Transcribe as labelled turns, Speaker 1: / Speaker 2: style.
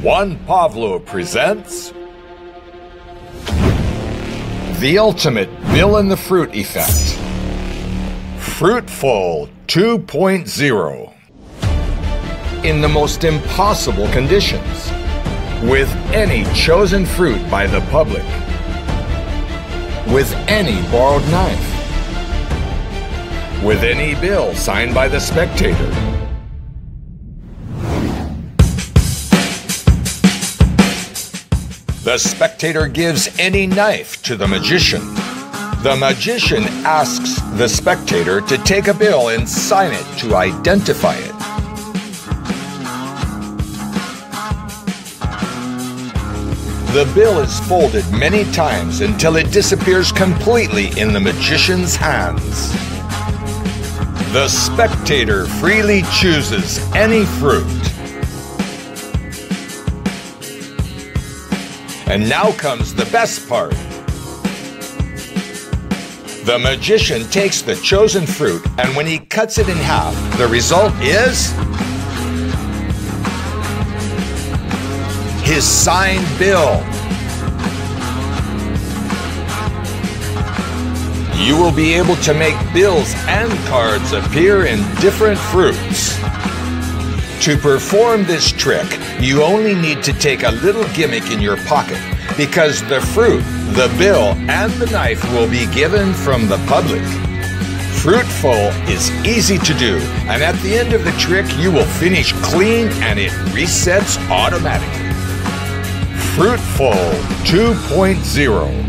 Speaker 1: One Pavlo presents the ultimate Bill and the Fruit effect. Fruitful 2.0. In the most impossible conditions, with any chosen fruit by the public, with any borrowed knife, with any bill signed by the spectator. The spectator gives any knife to the magician. The magician asks the spectator to take a bill and sign it to identify it. The bill is folded many times until it disappears completely in the magician's hands. The spectator freely chooses any fruit. And now comes the best part. The magician takes the chosen fruit, and when he cuts it in half, the result is his signed bill. You will be able to make bills and cards appear in different fruits. To perform this trick, you only need to take a little gimmick in your pocket, because the fruit, the bill, and the knife will be given from the public. Fruitful is easy to do, and at the end of the trick, you will finish clean and it resets automatically. Fruitful 2.0.